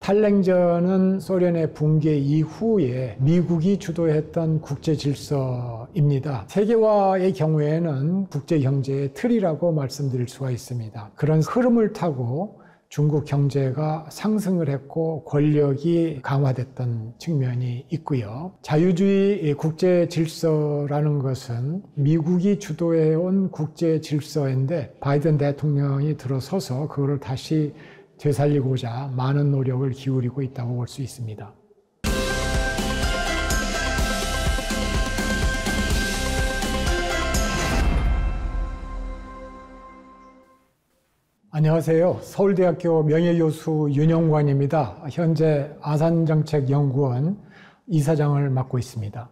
탈냉전은 소련의 붕괴 이후에 미국이 주도했던 국제 질서입니다. 세계화의 경우에는 국제 경제의 틀이라고 말씀드릴 수가 있습니다. 그런 흐름을 타고 중국 경제가 상승을 했고 권력이 강화됐던 측면이 있고요. 자유주의 국제 질서라는 것은 미국이 주도해온 국제 질서인데 바이든 대통령이 들어서서 그거를 다시 되살리고자 많은 노력을 기울이고 있다고 볼 수 있습니다. 안녕하세요. 서울대학교 명예교수 윤영관입니다. 현재 아산정책연구원 이사장을 맡고 있습니다.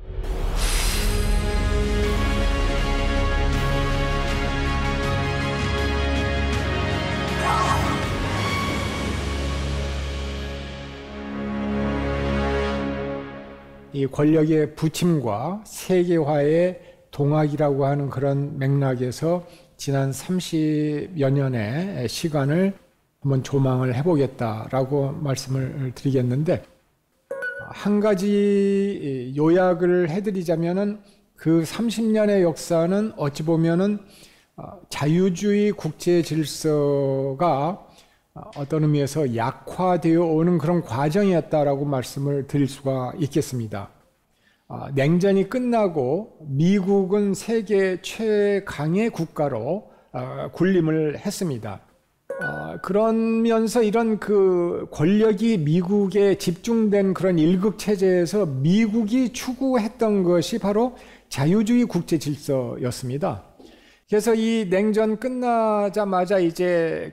이 권력의 부침과 세계화의 동학이라고 하는 그런 맥락에서 지난 30여 년의 시간을 한번 조망을 해보겠다라고 말씀을 드리겠는데, 한 가지 요약을 해드리자면은 그 30년의 역사는 어찌 보면은 자유주의 국제 질서가 어떤 의미에서 약화되어 오는 그런 과정이었다라고 말씀을 드릴 수가 있겠습니다. 냉전이 끝나고 미국은 세계 최강의 국가로 군림을 했습니다. 그러면서 이런 그 권력이 미국에 집중된 그런 일극 체제에서 미국이 추구했던 것이 바로 자유주의 국제 질서였습니다. 그래서 이 냉전 끝나자마자 이제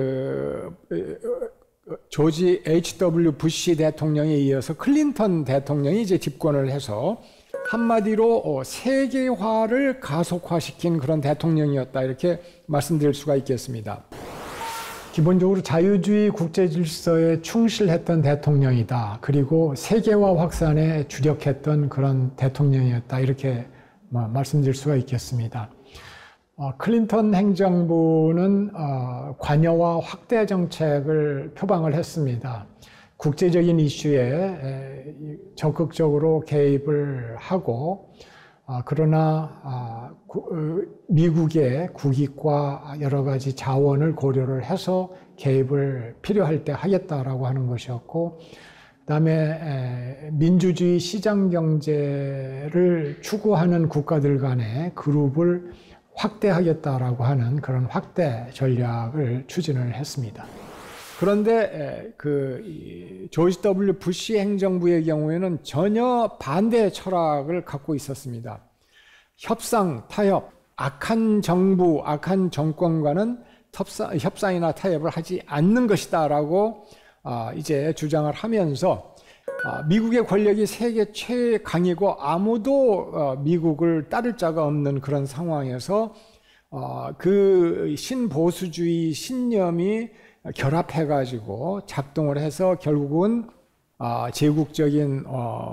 조지 H.W. 부시 대통령에 이어서 클린턴 대통령이 이제 집권을 해서 한마디로 세계화를 가속화시킨 그런 대통령이었다, 이렇게 말씀드릴 수가 있겠습니다. 기본적으로 자유주의 국제 질서에 충실했던 대통령이다. 그리고 세계화 확산에 주력했던 그런 대통령이었다, 이렇게 말씀드릴 수가 있겠습니다. 클린턴 행정부는 관여와 확대 정책을 표방을 했습니다. 국제적인 이슈에 적극적으로 개입을 하고, 그러나 미국의 국익과 여러 가지 자원을 고려를 해서 개입을 필요할 때 하겠다라고 하는 것이었고, 그다음에 민주주의 시장 경제를 추구하는 국가들 간의 그룹을 확대하겠다라고 하는 그런 확대 전략을 추진을 했습니다. 그런데 조지 W. 부시 행정부의 경우에는 전혀 반대 철학을 갖고 있었습니다. 협상, 타협, 악한 정부, 악한 정권과는 협상이나 타협을 하지 않는 것이다라고 이제 주장을 하면서 미국의 권력이 세계 최강이고 아무도 미국을 따를 자가 없는 그런 상황에서 그 신보수주의 신념이 결합해가지고 작동을 해서 결국은 제국적인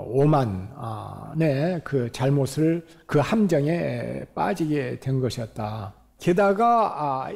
오만의 그 잘못을, 그 함정에 빠지게 된 것이었다. 게다가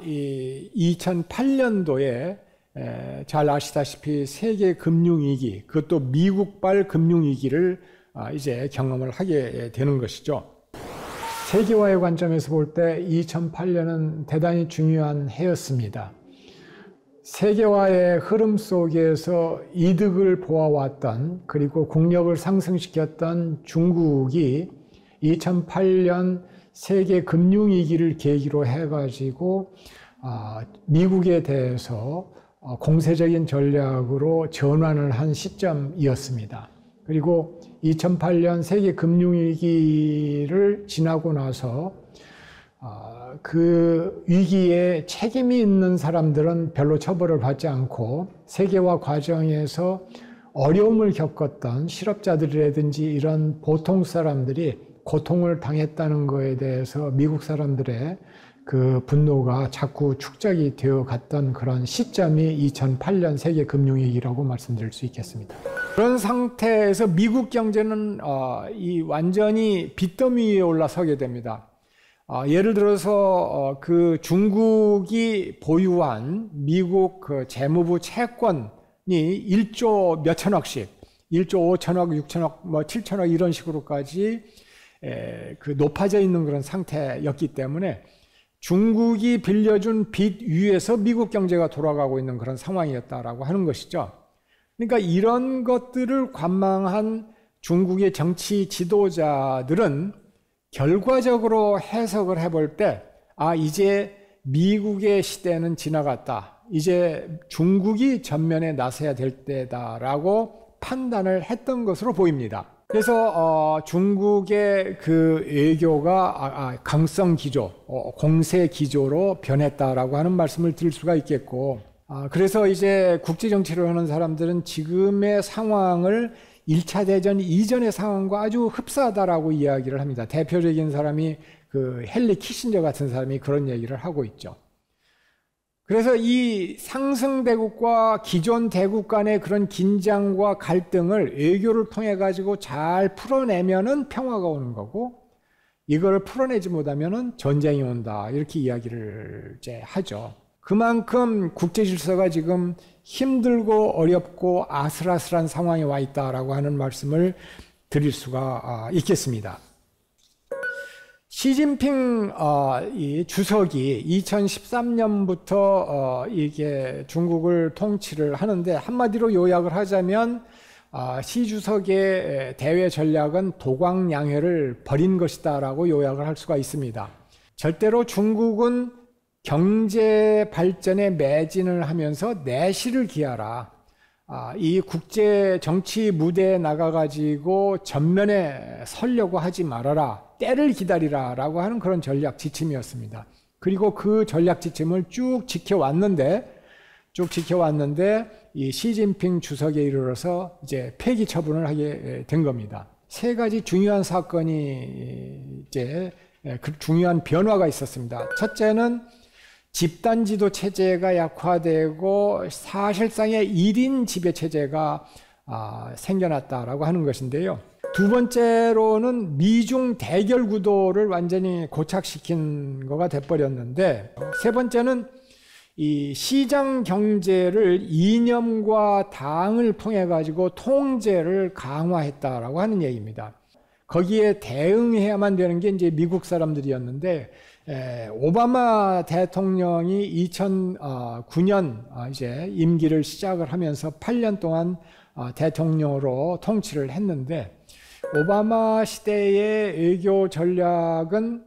2008년도에 잘 아시다시피 세계 금융위기, 그것도 미국발 금융위기를 이제 경험을 하게 되는 것이죠. 세계화의 관점에서 볼 때 2008년은 대단히 중요한 해였습니다. 세계화의 흐름 속에서 이득을 보아왔던, 그리고 국력을 상승시켰던 중국이 2008년 세계 금융위기를 계기로 해가지고 미국에 대해서 공세적인 전략으로 전환을 한 시점이었습니다. 그리고 2008년 세계 금융위기를 지나고 나서 그 위기에 책임이 있는 사람들은 별로 처벌을 받지 않고, 세계화 과정에서 어려움을 겪었던 실업자들이라든지 이런 보통 사람들이 고통을 당했다는 것에 대해서 미국 사람들의 그 분노가 자꾸 축적이 되어 갔던 그런 시점이 2008년 세계 금융위기라고 말씀드릴 수 있겠습니다. 그런 상태에서 미국 경제는 완전히 빚더미 위에 올라서게 됩니다. 예를 들어서 그 중국이 보유한 미국 그 재무부 채권이 1조 몇천억씩, 1조 5천억, 6천억, 뭐 7천억 이런 식으로까지 그 높아져 있는 그런 상태였기 때문에 중국이 빌려준 빚 위에서 미국 경제가 돌아가고 있는 그런 상황이었다라고 하는 것이죠. 그러니까 이런 것들을 관망한 중국의 정치 지도자들은 결과적으로 해석을 해볼 때, 이제 미국의 시대는 지나갔다. 이제 중국이 전면에 나서야 될 때다라고 판단을 했던 것으로 보입니다. 그래서 중국의 그 외교가 강성 기조, 공세 기조로 변했다라고 하는 말씀을 드릴 수가 있겠고, 그래서 이제 국제 정치를 하는 사람들은 지금의 상황을 1차 대전 이전의 상황과 아주 흡사하다라고 이야기를 합니다. 대표적인 사람이 그 헨리 키신저 같은 사람이 그런 얘기를 하고 있죠. 그래서 이 상승 대국과 기존 대국 간의 그런 긴장과 갈등을 외교를 통해 가지고 잘 풀어내면은 평화가 오는 거고, 이걸 풀어내지 못하면은 전쟁이 온다, 이렇게 이야기를 이제 하죠. 그만큼 국제 질서가 지금 힘들고 어렵고 아슬아슬한 상황에 와 있다라고 하는 말씀을 드릴 수가 있겠습니다. 시진핑 이 주석이 2013년부터 이게 중국을 통치를 하는데, 한마디로 요약을 하자면 시 주석의 대외 전략은 도광양회를 벌인 것이다라고 요약을 할 수가 있습니다. 절대로 중국은 경제 발전에 매진을 하면서 내실을 기하라. 이 국제 정치 무대에 나가가지고 전면에 서려고 하지 말아라. 때를 기다리라 라고 하는 그런 전략 지침이었습니다. 그리고 그 전략 지침을 쭉 지켜왔는데 이 시진핑 주석에 이르러서 이제 폐기 처분을 하게 된 겁니다. 세 가지 중요한 사건이 이제 그 중요한 변화가 있었습니다. 첫째는 집단 지도 체제가 약화되고 사실상의 1인 지배 체제가 생겨났다라고 하는 것인데요. 두 번째로는 미중 대결 구도를 완전히 고착시킨 거가 돼버렸는데, 세 번째는 이 시장 경제를 이념과 당을 통해 가지고 통제를 강화했다라고 하는 얘기입니다. 거기에 대응해야만 되는 게 이제 미국 사람들이었는데, 오바마 대통령이 2009년 이제 임기를 시작을 하면서 8년 동안 대통령으로 통치를 했는데, 오바마 시대의 외교 전략은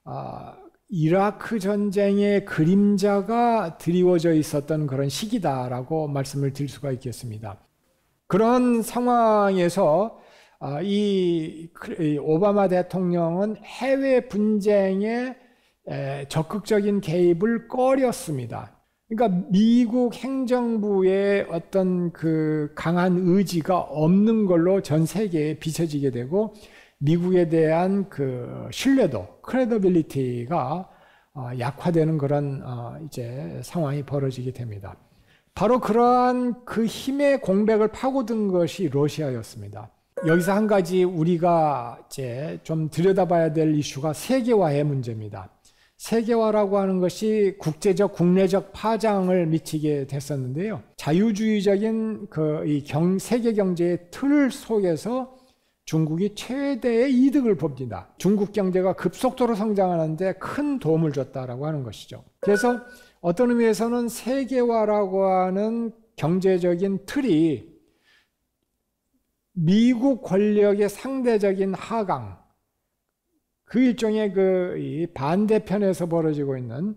이라크 전쟁의 그림자가 드리워져 있었던 그런 시기다라고 말씀을 드릴 수가 있겠습니다. 그런 상황에서 이 오바마 대통령은 해외 분쟁에 적극적인 개입을 꺼렸습니다. 그러니까 미국 행정부의 어떤 그 강한 의지가 없는 걸로 전 세계에 비춰지게 되고, 미국에 대한 그 신뢰도, 크레디빌리티가 약화되는 그런 이제 상황이 벌어지게 됩니다. 바로 그러한 그 힘의 공백을 파고든 것이 러시아였습니다. 여기서 한 가지 우리가 이제 좀 들여다봐야 될 이슈가 세계화의 문제입니다. 세계화라고 하는 것이 국제적, 국내적 파장을 미치게 됐었는데요. 자유주의적인 세계 경제의 틀 속에서 중국이 최대의 이득을 봅니다. 중국 경제가 급속도로 성장하는데 큰 도움을 줬다라고 하는 것이죠. 그래서 어떤 의미에서는 세계화라고 하는 경제적인 틀이 미국 권력의 상대적인 하강, 그 일종의 이 반대편에서 벌어지고 있는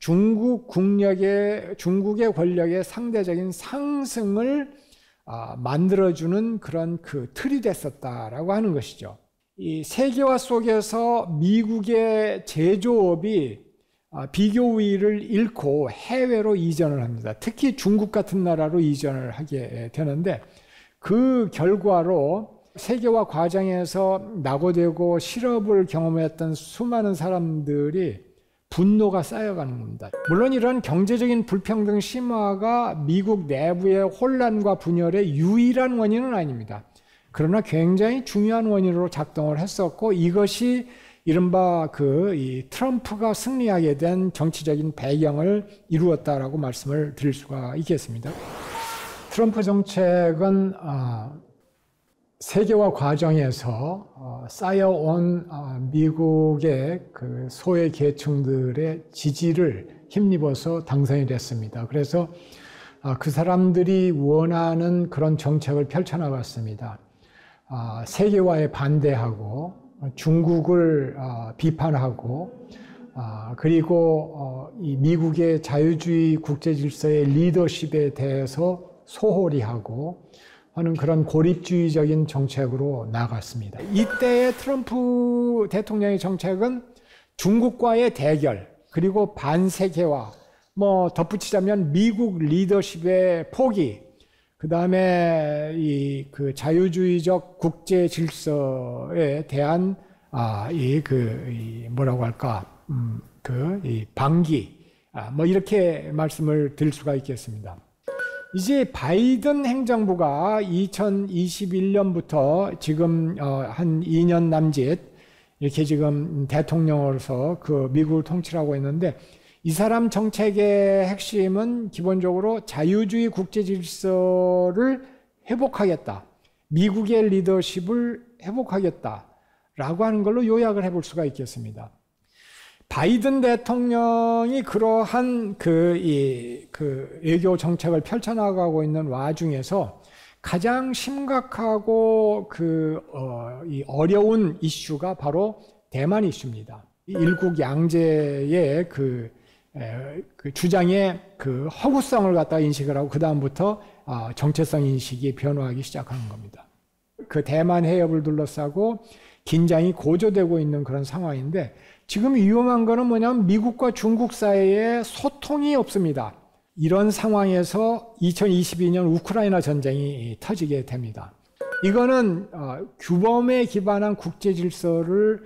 중국의 권력의 상대적인 상승을 만들어주는 그런 그 틀이 됐었다라고 하는 것이죠. 이 세계화 속에서 미국의 제조업이 비교 우위를 잃고 해외로 이전을 합니다. 특히 중국 같은 나라로 이전을 하게 되는데, 그 결과로 세계화 과정에서 낙오되고 실업을 경험했던 수많은 사람들이 분노가 쌓여가는 겁니다. 물론 이런 경제적인 불평등 심화가 미국 내부의 혼란과 분열의 유일한 원인은 아닙니다. 그러나 굉장히 중요한 원인으로 작동을 했었고, 이것이 이른바 이 트럼프가 승리하게 된 정치적인 배경을 이루었다라고 말씀을 드릴 수가 있겠습니다. 트럼프 정책은 세계화 과정에서 쌓여온 미국의 그 소외 계층들의 지지를 힘입어서 당선이 됐습니다. 그래서 그 사람들이 원하는 그런 정책을 펼쳐나갔습니다. 세계화에 반대하고 중국을 비판하고 그리고 이 미국의 자유주의 국제 질서의 리더십에 대해서 소홀히 하고 하는 그런 고립주의적인 정책으로 나갔습니다. 이때의 트럼프 대통령의 정책은 중국과의 대결, 그리고 반세계화, 뭐 덧붙이자면 미국 리더십의 포기, 그 다음에 그 자유주의적 국제 질서에 대한 뭐라고 할까, 이 방기, 뭐 이렇게 말씀을 드릴 수가 있겠습니다. 이제 바이든 행정부가 2021년부터 지금 한 2년 남짓 이렇게 지금 대통령으로서 그 미국을 통치하고 있는데, 이 사람 정책의 핵심은 기본적으로 자유주의 국제 질서를 회복하겠다, 미국의 리더십을 회복하겠다라고 하는 걸로 요약을 해볼 수가 있겠습니다. 바이든 대통령이 그러한 외교 정책을 펼쳐나가고 있는 와중에서 가장 심각하고 이 어려운 이슈가 바로 대만 이슈입니다. 일국 양제의 그 주장의 그 허구성을 갖다가 인식을 하고 그 다음부터 정체성 인식이 변화하기 시작하는 겁니다. 그 대만 해협을 둘러싸고 긴장이 고조되고 있는 그런 상황인데, 지금 위험한 거는 뭐냐면 미국과 중국 사이에 소통이 없습니다. 이런 상황에서 2022년 우크라이나 전쟁이 터지게 됩니다. 이거는 규범에 기반한 국제 질서를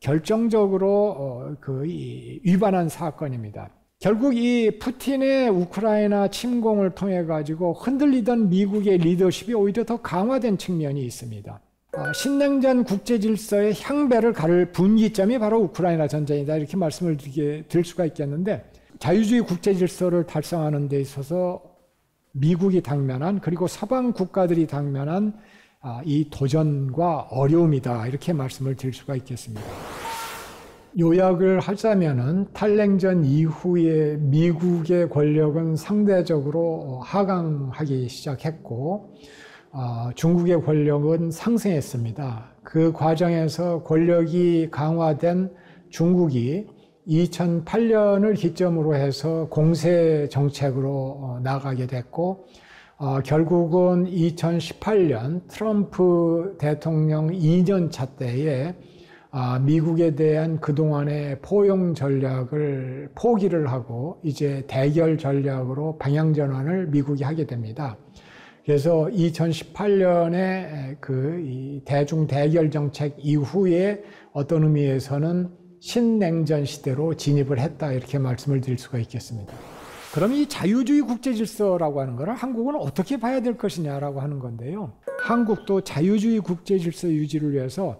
결정적으로 위반한 사건입니다. 결국 이 푸틴의 우크라이나 침공을 통해 가지고 흔들리던 미국의 리더십이 오히려 더 강화된 측면이 있습니다. 신냉전 국제 질서의 향배를 가를 분기점이 바로 우크라이나 전쟁이다, 이렇게 말씀을 드릴 수가 있겠는데, 자유주의 국제 질서를 달성하는 데 있어서 미국이 당면한, 그리고 서방 국가들이 당면한 이 도전과 어려움이다, 이렇게 말씀을 드릴 수가 있겠습니다. 요약을 하자면은 탈냉전 이후에 미국의 권력은 상대적으로 하강하기 시작했고, 중국의 권력은 상승했습니다. 그 과정에서 권력이 강화된 중국이 2008년을 기점으로 해서 공세 정책으로 나가게 됐고, 결국은 2018년 트럼프 대통령 2년차 때에 미국에 대한 그동안의 포용 전략을 포기를 하고 이제 대결 전략으로 방향 전환을 미국이 하게 됩니다. 그래서 2018년에 이 대중 대결 정책 이후에 어떤 의미에서는 신냉전 시대로 진입을 했다, 이렇게 말씀을 드릴 수가 있겠습니다. 그럼 이 자유주의 국제 질서라고 하는 것을 한국은 어떻게 봐야 될 것이냐라고 하는 건데요. 한국도 자유주의 국제 질서 유지를 위해서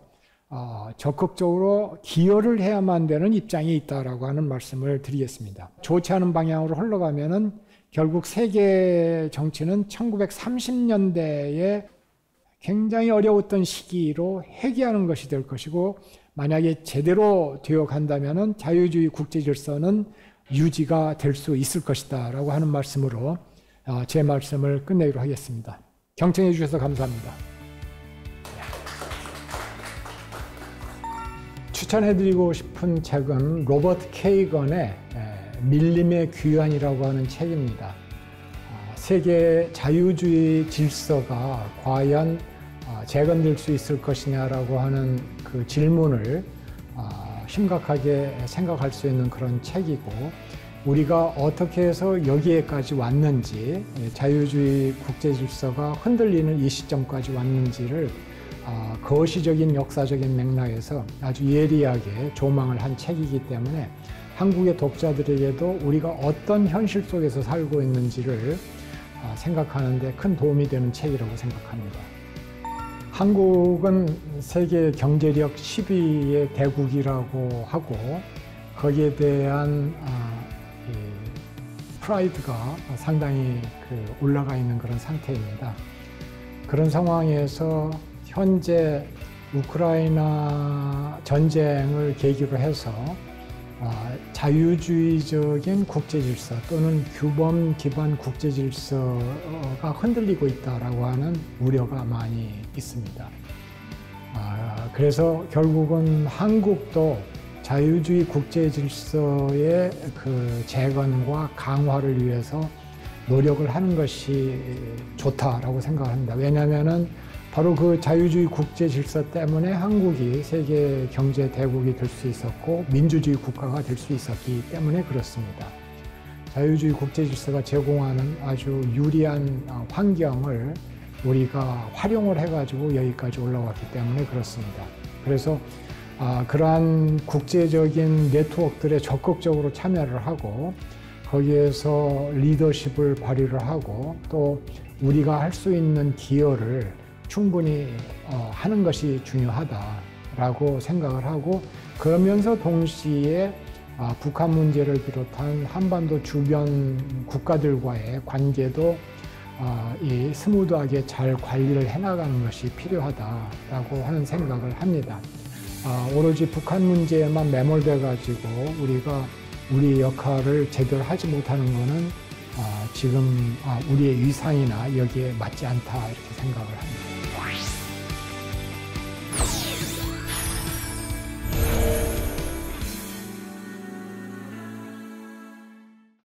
적극적으로 기여를 해야만 되는 입장이 있다라고 하는 말씀을 드리겠습니다. 좋지 않은 방향으로 흘러가면은 결국 세계 정치는 1930년대에 굉장히 어려웠던 시기로 회귀하는 것이 될 것이고, 만약에 제대로 되어 간다면은 자유주의 국제 질서는 유지가 될 수 있을 것이다 라고 하는 말씀으로 제 말씀을 끝내기로 하겠습니다. 경청해 주셔서 감사합니다. 추천해드리고 싶은 책은 로버트 케이건의 밀림의 귀환이라고 하는 책입니다. 세계 자유주의 질서가 과연 재건될 수 있을 것이냐라고 하는 그 질문을 심각하게 생각할 수 있는 그런 책이고, 우리가 어떻게 해서 여기에까지 왔는지, 자유주의 국제 질서가 흔들리는 이 시점까지 왔는지를 거시적인 역사적인 맥락에서 아주 예리하게 조망을 한 책이기 때문에 한국의 독자들에게도 우리가 어떤 현실 속에서 살고 있는지를 생각하는 데 큰 도움이 되는 책이라고 생각합니다. 한국은 세계 경제력 10위의 대국이라고 하고, 거기에 대한 프라이드가 상당히 올라가 있는 그런 상태입니다. 그런 상황에서 현재 우크라이나 전쟁을 계기로 해서 자유주의적인 국제질서 또는 규범 기반 국제질서가 흔들리고 있다라고 하는 우려가 많이 있습니다. 그래서 결국은 한국도 자유주의 국제질서의 재건과 강화를 위해서 노력을 하는 것이 좋다라고 생각합니다. 왜냐하면은 바로 그 자유주의 국제질서 때문에 한국이 세계 경제 대국이 될 수 있었고 민주주의 국가가 될 수 있었기 때문에 그렇습니다. 자유주의 국제질서가 제공하는 아주 유리한 환경을 우리가 활용을 해가지고 여기까지 올라왔기 때문에 그렇습니다. 그래서 그러한 국제적인 네트워크들에 적극적으로 참여를 하고 거기에서 리더십을 발휘를 하고 또 우리가 할 수 있는 기여를 충분히 하는 것이 중요하다라고 생각을 하고 그러면서 동시에 북한 문제를 비롯한 한반도 주변 국가들과의 관계도 이 스무드하게 잘 관리를 해나가는 것이 필요하다라고 하는 생각을 합니다. 오로지 북한 문제에만 매몰돼 가지고 우리가 우리의 역할을 제대로 하지 못하는 것은 지금 우리의 위상이나 여기에 맞지 않다 이렇게 생각을 합니다.